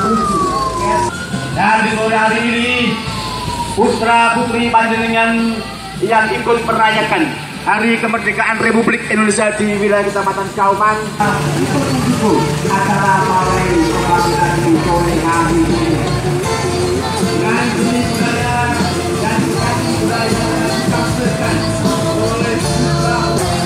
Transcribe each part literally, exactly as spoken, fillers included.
Dan di sore hari ini putra putri panjenengan yang ikut merayakan Hari Kemerdekaan Republik Indonesia di wilayah Kecamatan Kauman ikut mendukung acara pawai kemerdekaan di sore hari ini. Dan seni budaya dan edukasi budaya ditampilkan oleh putra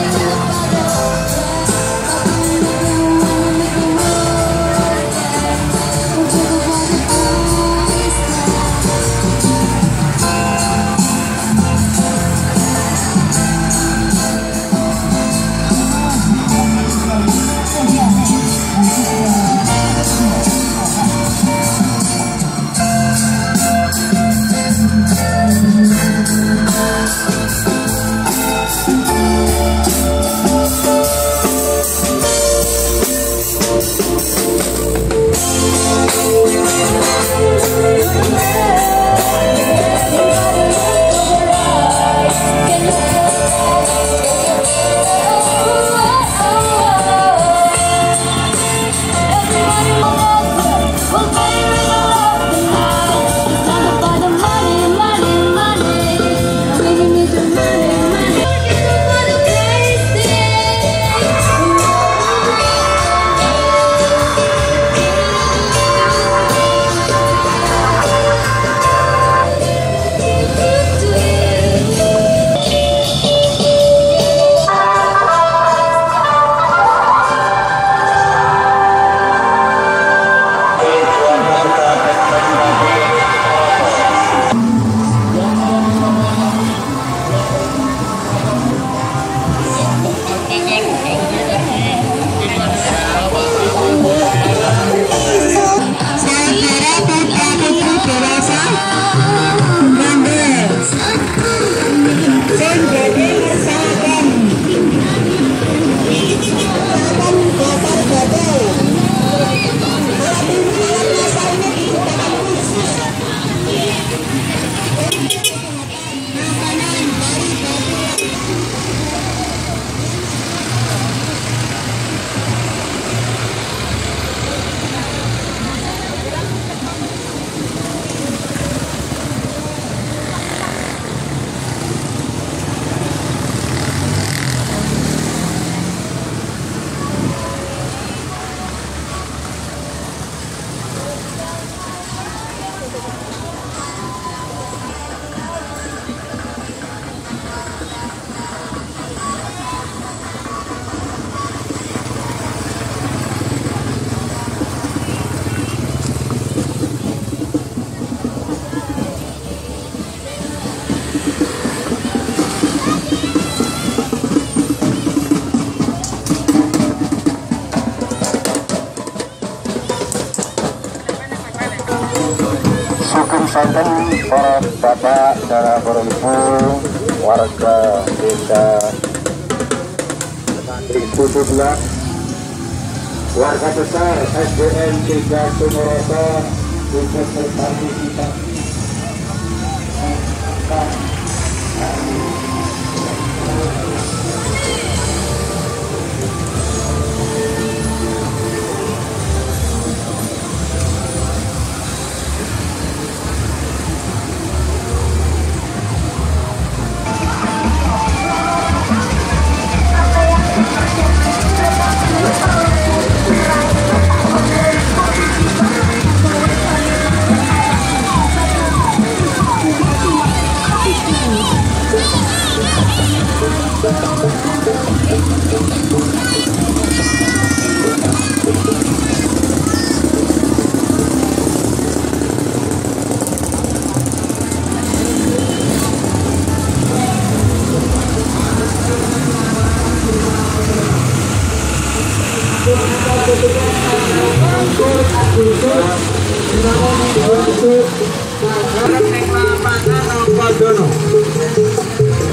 Santen para bapak dan para ibu warga desa Ibu Sebelah, warga besar S D N tiga Sumoroto untuk berpartisipasi.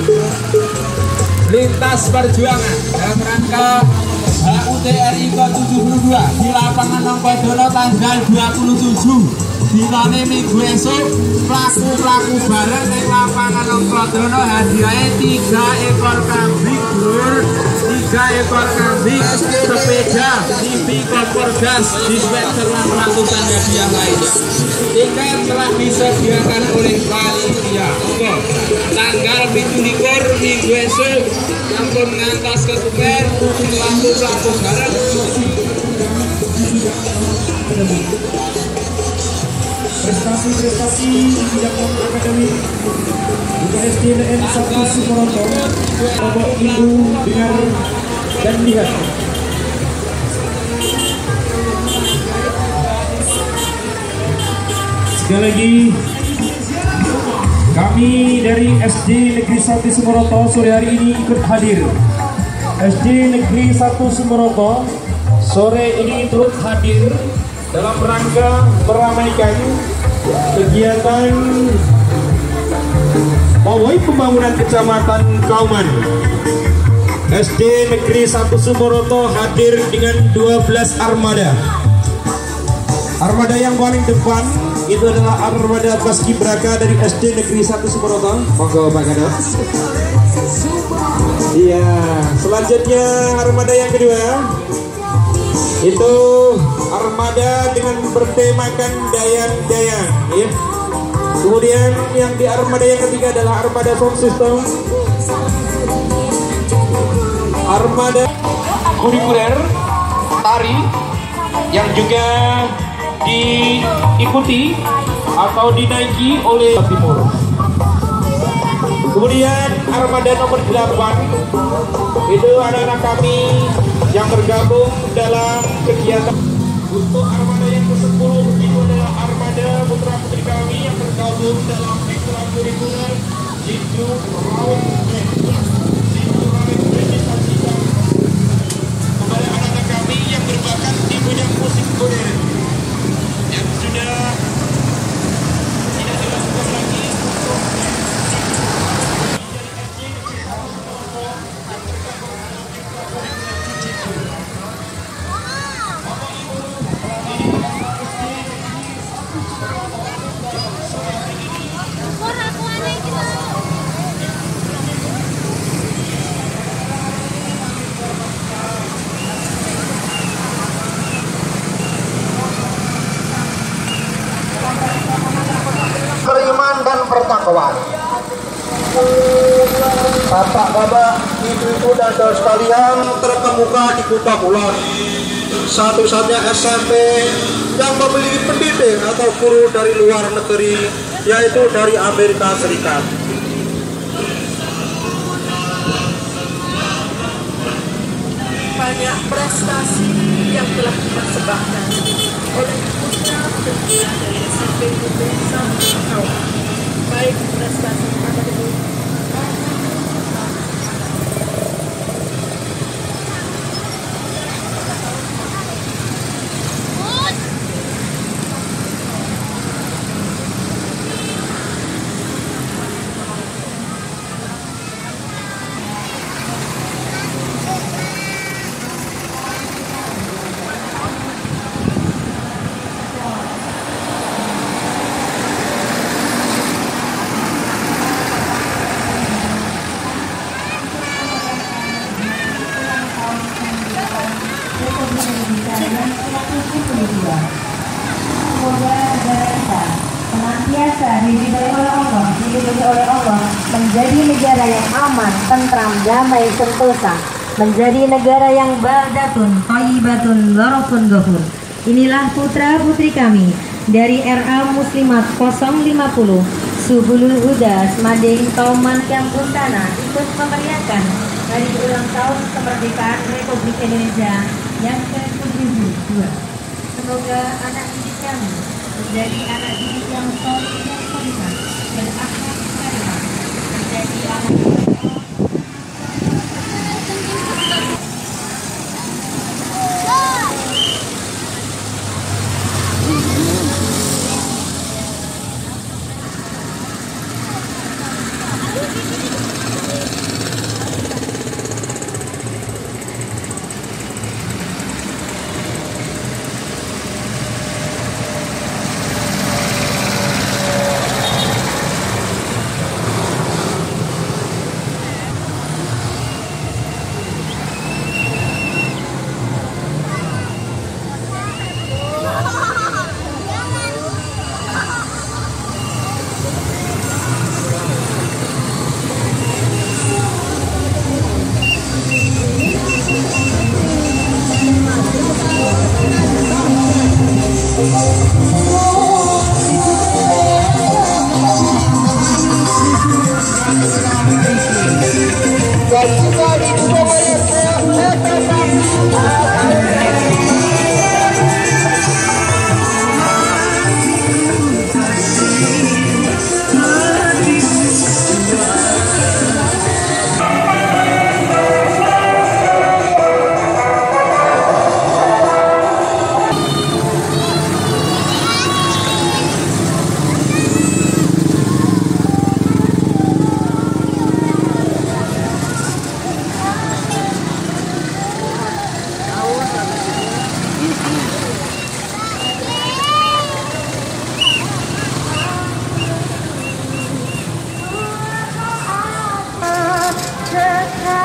Lintas Perjuangan dalam rangka H U T R I ke tujuh tujuh puluh dua di lapangan Nongkodono tanggal dua puluh tujuh dinane minggu esok pelaku-pelaku bareng di lapangan Nongkodono hadiahnya tiga ekor kambing bro, tiga ekor kambing, sepeda, T V, kompor gas, dispenser dan ratusan hadiah lainnya. Tiket telah disediakan oleh panitia. Oke, tanggal tujuh likur minggu esok sampun ngantos ke super pelaku-pelaku bareng. Prestasi-prestasi yang akademik untuk S D N N satu Sumoroto, Bapak Ibu dengar dan lihat. Sekali lagi kami dari S D Negeri satu Sumoroto sore hari ini ikut hadir. S D Negeri satu Sumoroto sore ini turut hadir dalam rangka meramaikan kegiatan pawai pembangunan Kecamatan Kauman. S D Negeri satu Sumoroto hadir dengan dua belas armada. Armada yang paling depan itu adalah armada Paskibraka dari S D Negeri satu Sumoroto. Monggo Pak Gadot. Iya, selanjutnya armada yang kedua itu armada dengan bertemakan Dayan-Dayan, ya. Kemudian yang di armada yang ketiga adalah armada sound system, armada kurikuler tari yang juga diikuti atau dinaiki oleh Timur. Kemudian armada nomor delapan itu anak-anak kami yang tergabung dalam kegiatan. Untuk armada yang ke sepuluh itu adalah armada putra putri kami yang tergabung dalam ekstrakurikuler Jinju Raut kepada anak-anak kami yang berbakat di bidang musik modern yang sudah tidak dilakukan lagi untuk keiman dan pertakwaan. Bapak-bapak, ibu-ibu dan saudara sekalian terkemuka di Kota Kulon, satu-satunya S M P yang memiliki pendidik atau guru dari luar negeri, yaitu dari Amerika Serikat. Banyak prestasi yang telah dipersembahkan oleh putra putri dari S M P Negeri satu Kauman, baik prestasi akademik Semoga negara kita senantiasa diridhoi oleh Allah, dilindungi oleh Allah, menjadi negara yang aman, tentram, damai, sentosa, menjadi negara yang baldatun, thayyibatun, warafun ghafur. Inilah putra putri kami dari R A Muslimat nol lima nol Subulul Huda Mading Kauman Kampung Tanah ikut memeriahkan hari ulang tahun kemerdekaan Republik Indonesia yang ke tujuh puluh dua. Semoga anak didik kami menjadi anak didik yang soleh dan solehah dan akhlak karimah, menjadi anak Dan juga didukung oleh Dekat